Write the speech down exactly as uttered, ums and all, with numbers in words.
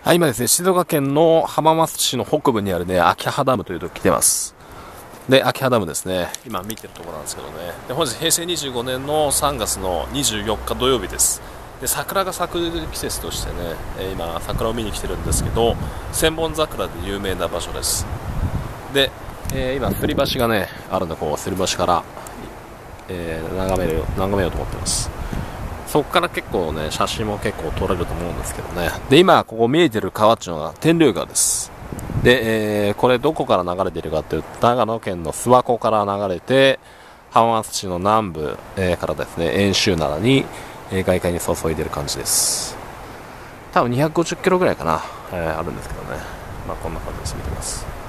はい、今ですね、静岡県の浜松市の北部にあるね、秋葉ダムというとこ来てます。で、秋葉ダムですね、今見てるところなんですけどね。で、本日平成にじゅうごねんのさんがつのにじゅうよっか土曜日です。で、桜が咲く季節としてね、えー今、桜を見に来てるんですけど、千本桜で有名な場所です。で、えー今、吊り橋がね、あるんで、こう、吊り橋から、えー眺める、眺めようと思ってます。そこから結構ね、写真も結構撮れると思うんですけどね。で、今、ここ見えてる川っていうのが天竜川です。で、えーこれどこから流れているかっていうと、長野県の諏訪湖から流れて、浜松市の南部、えーからですね、遠州灘に、えー外海に注いでいる感じです。多分にひゃくごじゅっキロぐらいかな、えーあるんですけどね。まあこんな感じです。見てます。